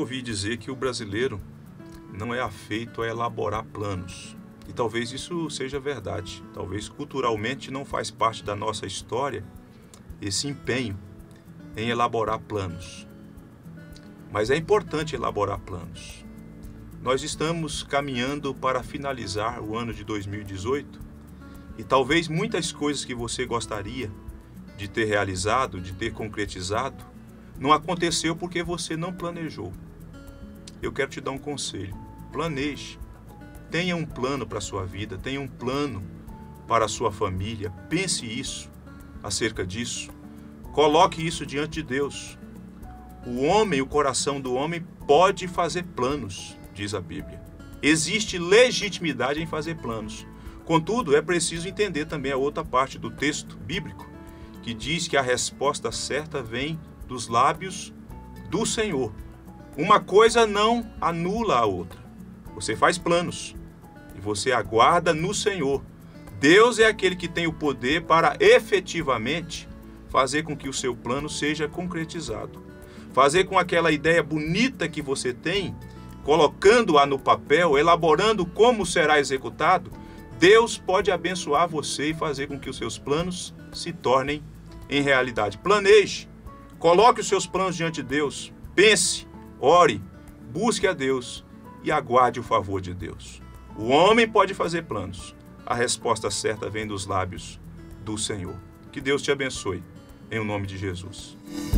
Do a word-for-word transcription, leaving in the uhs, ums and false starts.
ouvi dizer que o brasileiro não é afeito a elaborar planos. E talvez isso seja verdade. Talvez culturalmente não faz parte da nossa história esse empenho em elaborar planos. Mas é importante elaborar planos. Nós estamos caminhando para finalizar o ano de dois mil e dezoito e talvez muitas coisas que você gostaria de ter realizado, de ter concretizado, não aconteceu porque você não planejou. Eu quero te dar um conselho. Planeje. Tenha um plano para a sua vida, tenha um plano para a sua família. Pense isso, acerca disso. Coloque isso diante de Deus. O homem, o coração do homem pode fazer planos, diz a Bíblia. Existe legitimidade em fazer planos. Contudo, é preciso entender também a outra parte do texto bíblico, que diz que a resposta certa vem dos lábios do Senhor. Uma coisa não anula a outra. Você faz planos e você aguarda no Senhor. Deus é aquele que tem o poder para efetivamente fazer com que o seu plano seja concretizado. Fazer com aquela ideia bonita que você tem, colocando-a no papel, elaborando como será executado, Deus pode abençoar você e fazer com que os seus planos se tornem em realidade. Planeje, coloque os seus planos diante de Deus, pense, ore, busque a Deus e aguarde o favor de Deus. O homem pode fazer planos, a resposta certa vem dos lábios do Senhor. Que Deus te abençoe, em nome de Jesus.